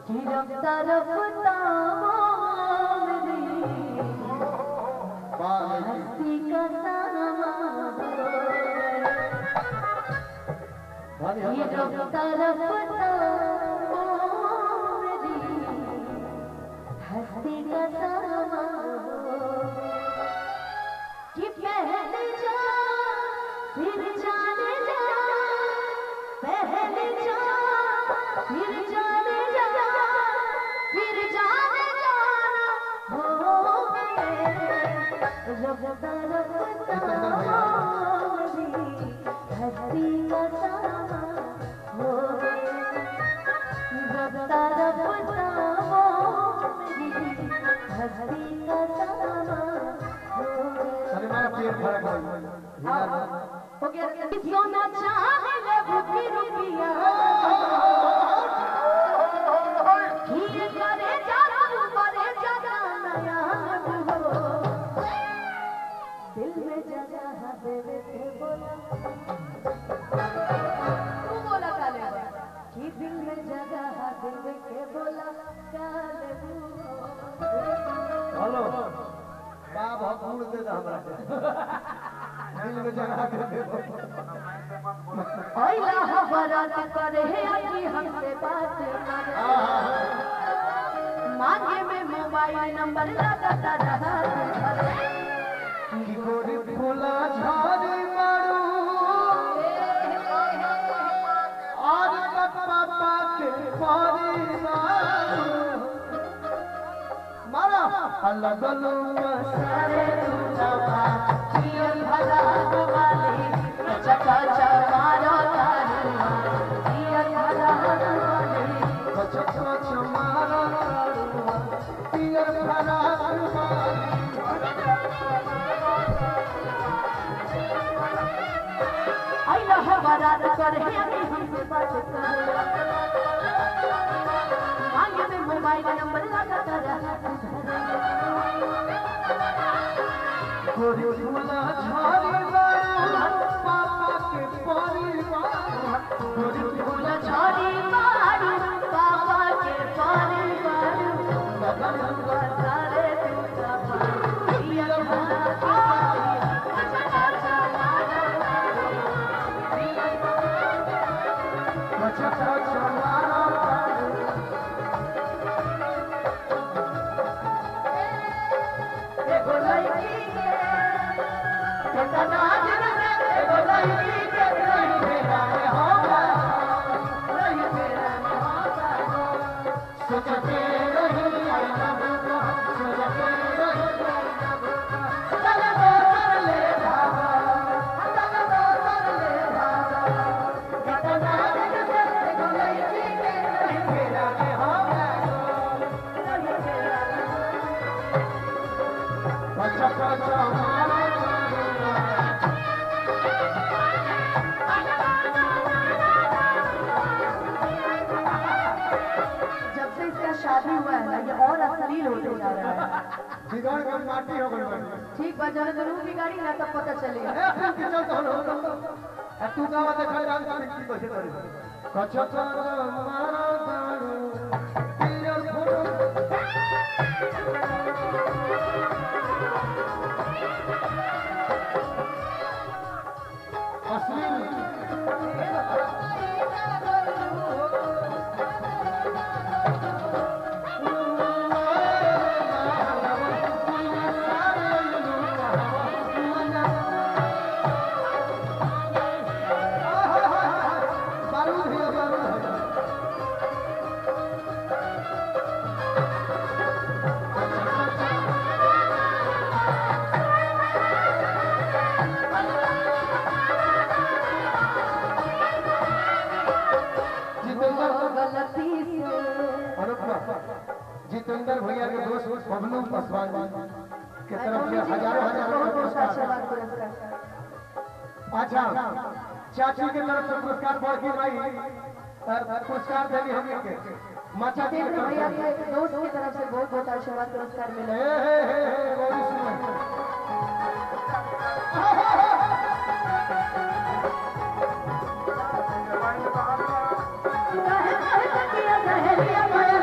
कि रफ्ता रफ्ता मेरी हस्ती का सामा ये रफ्ता रफ्ता मेरी हस्ती का सामा कि पहले जा फिर जाने जा पहले जा फिर जाने जा फिर जाने जाना हो गए रफ्ता रफ्ता मेरी हस्ती का सामा हो गए रफ्ता रफ्ता मेरी हस्ती का सामा हो गया सोना चाहे ले बुद्धि रुपया ये करे जाना मरे जाना नया हो दिल में जगह देवे के बोला तू बोला काले कि दिल में जगह देवे के बोला काले हेलो बाप भूल दे हमरा दिल में जगह दे ओइला हवरात करे है कि हमसे बात करे मांगे में मोबाइल नंबर लगाता रहा कि गोरी फूला झाड़ी मारू और पापा के पारी मारा अल्लाह गलो सारे तुझा जीवन भला वाली चका चमारो तारू जीवन भला वाली चका चमारो तारू जीवन भला वाली आइला हवरात करे है कि हमसे बात करे मांगे में मोबाइल नंबर लगाता रहा गोरी फूला झाड़ी मारू पापा के पारी गोरी फूला झाड़ी मारू पापा के पारी मारू लगनुआ सारे तुझा पारी ये भला चका चमारो चका चमारो एगो लड़की के कितना दिन से एगो लड़की के नहीं मेरा में होगा नहीं मेरा में होगा सोचते रही आई लव यू सोचते रही चल कर ले भागा चल कर ले भागा कितना दिन से एगो लड़की के नहीं मेरा में होगा नहीं मेरा में चका चमारो जब से इसका शादी हुआ है ना ये और अश्लील होते जा रहा है बिगड़ के माटी हो गई ठीक बा जरा जरूर बिगाड़ी ना तब पता चलेगा ए फिर की चल तो तू गावा देखा डांस की कैसे करी कचका मारो दारू पियर फोटो अश्लील बारूद है गलती से जितेंद्र भैया के दोस्त बबलू पासवान के तरफ से हजारों हजारों का पुरस्कार। अच्छा चाची के तरफ से पुरस्कार बढ़ के भाई पुरस्कार देवी हम के माचा के भैया के दोस्त की तरफ से बहुत बहुत आशीर्वाद पुरस्कार मिला हे